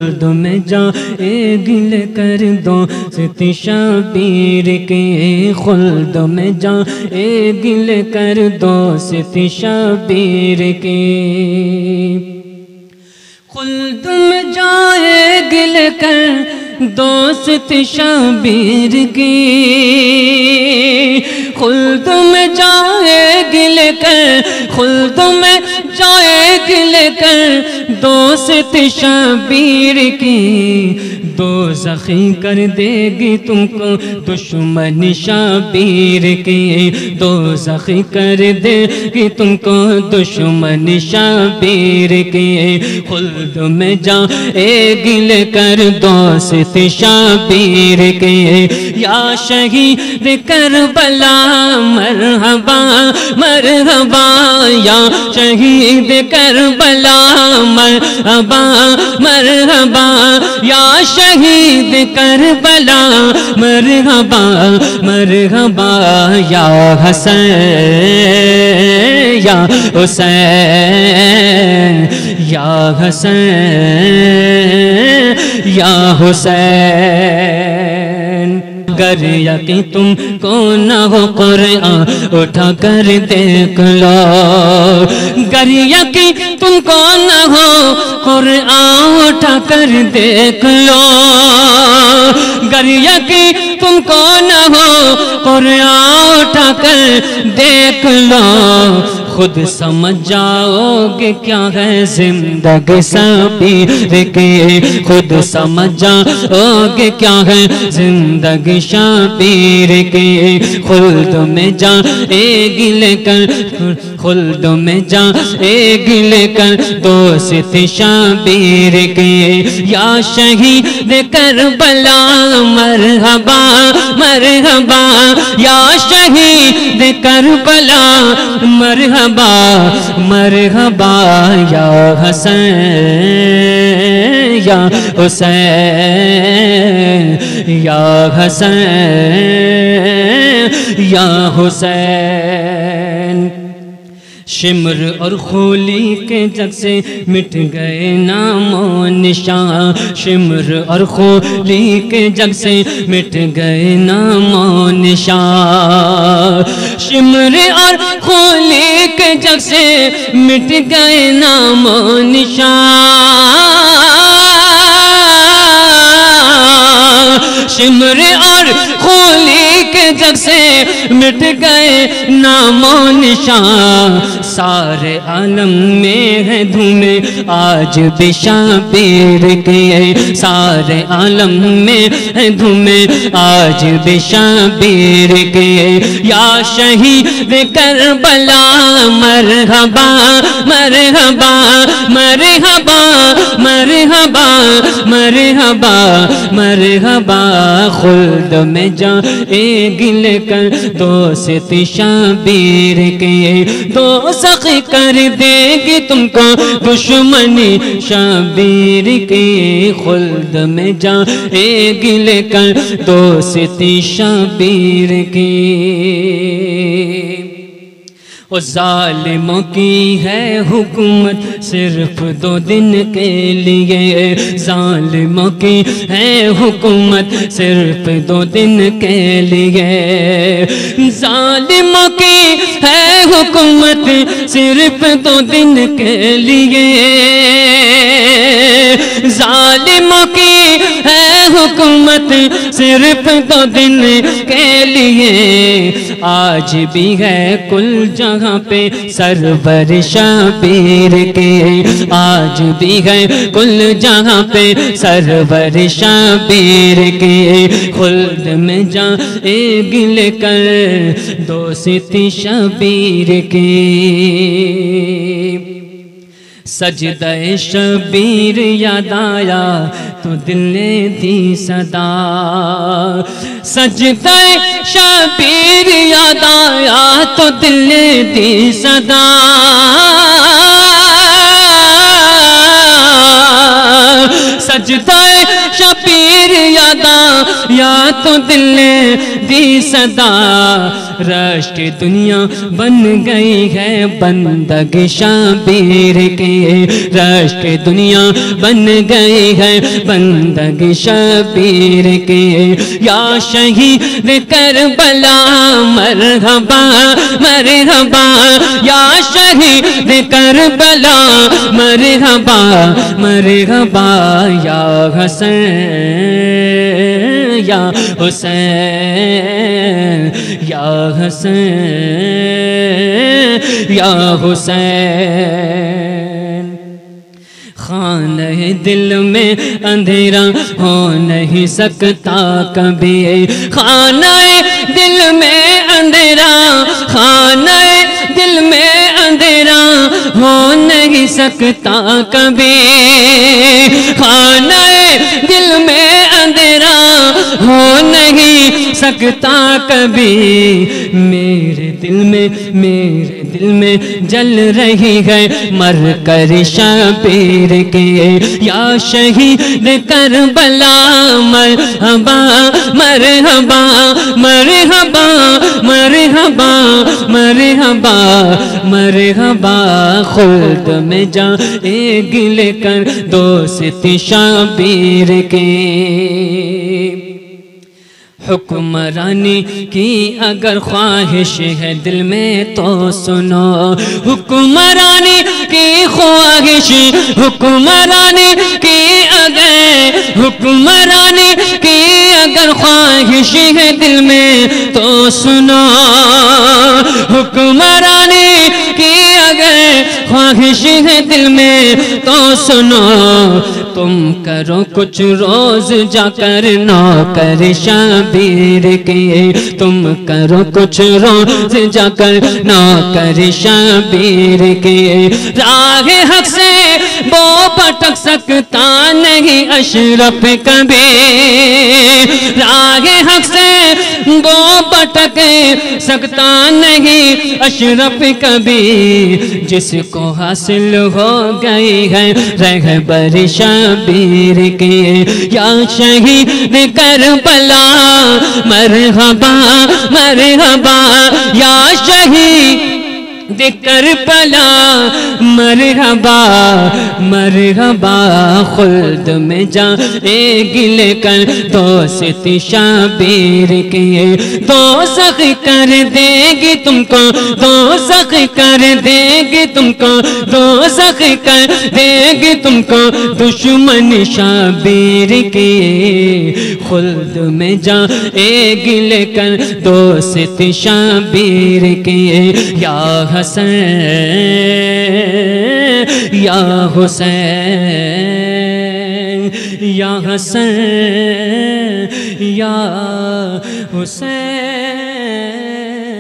خلد میں جائے گل کر دوست شبیر کے، خلد میں جائے گل کر دوست شبیر کے، خلد میں جائے گل کر دوست شبیر کی، خلد میں جائے گل کر، خلد میں جائے گل کر دوست شبیر کی، دوزخی کر دے گی تم کو دشمن شبیر کی، دوزخی کر دے گی تم کو دشمن شبیر کی، خلد میں جائے گل کر دوست شبیر کے، یا شہید کربلا مرحبا مرحبا، یا شہید کربلا مرحبا مرحبا، یا شہید کربلا مرحبا مرحبا، یا حسین یا حسین یا حسین یا حسین، گر یقین تم کو نہ ہو قرآن اٹھا کر دیکھ لو، گر یقین تم کو نہ ہو قرآن اٹھا کر دیکھ لو، گر یقین تم کو نہ ہو قرآن اٹھا کر دیکھ لو، خود سمجھ جاؤ گے کیا ہے زندگی شبیر کی، خود سمجھ جاؤ گے کیا ہے زندگی شبیر کی، خلد میں جائے گل کر، خلد میں جائے گل کر دوست شبیر کی، یا شہید کربلا مرحبا مرحبا، یا شہید کربلا مرحبا مرحبا، یا حسین یا حسین یا حسین یا حسین، شمر اور خولی کے جگ سے مٹ گئے نام و نشان، شمر اور خولی کے جگ سے مٹ گئے نام و نشان، شمر اور خولی کے جگ سے مٹ گئے نام و نشان، شمر اور خولی کے جگ سے مٹ گئے نام و نشان، سارے عالم میں ہے دھومے آج بھی شبیر کی، سارے عالم میں ہے دھومے آج بھی شبیر کی، یا شہید کربلا مرحبا مرحبا مرحبا مرحبا مرحبا مرحبا، خلد میں جائے گل کر دوست شبیر کے، دوزخ کر دے گی تم کو دشمنی شبیر کی، خلد میں جائے گل کر دوست شبیر کی، وہ ظالموں کی ہے حکومت صرف 2 دن کے لیے، ظالموں کی ہے حکومت صرف 2 دن کے لیے، ظالموں کی ہے حکومت صرف 2 دن کے لیے، ظالموں کی ہے حکومت صرف 2 دن کے لیے، آج بھی ہے کل جہاں پہ سرور شبیر کے، آج بھی ہے کل جہاں پہ سرور شبیر کے، خلد میں جائے گل کر دوست شبیر کے، سجدہ شبیر یاد آیا تو دل نے دی صدا، سجدہ شبیر یاد آیا تو دل نے دی صدا، سجدہ شبیر یادا یا تو دل نے دی صدا رشک دنیا بن گئی ہے بندگ شبیر کے رشک دنیا بن گئی ہے بندگ شبیر کے یا شہید کربلا مرحبا مرحبا یا شہید کربلا مرحبا مرحبا یا حسین یا حسین یا حسین یا حسین خانہ دل میں اندھیرا ہو نہیں سکتا کبھی خانہ دل میں اندھیرا خانہ دل میں اندھیرا ہو نہیں سکتا کبھی خانہ دل میں اندھیرا ہو نہیں سکتا کبھی میرے دل میں جل رہی ہے مر کر شبیر کے یا شہید کربلا مرحبا مرحبا مرحبا مرحبا مرحبا مرحبا خلد میں جائے گلے کر دوست شبیر کے حکمرانی کی اگر خواہش ہے دل میں تو سنو حکمرانی کی خواہش حکمرانی کی اگر خواہش ہے دل میں تو سنو حکمرانی کی اگر خواہش ہے دل میں تو سنو تم کرو کچھ روز جا کر نوکر شبیر کے تم کرو کچھ روز جا کر نوکر شبیر کے راہ حق سے وہ بھٹک سکتا نہیں اشرف کبھی راہ حق سے وہ بھٹک سکتا نہیں اشرف کبھی جس کو حاصل ہو گئی ہے رہبر شبیر کے یا شہید کربلا مرحبا مرحبا یا شہید کربلا مرحبا مرحبا خلد میں جائے گلے کر دوست شبیر کے دوزخ کر دے گی تم کو دوزخ کر دے گی تم کو دوزخ کر دے گی تم کو دشمن شبیر کے خلد میں جائے گلے کر دوست شبیر کے یا حسین یا حسین یا حسین یا حسین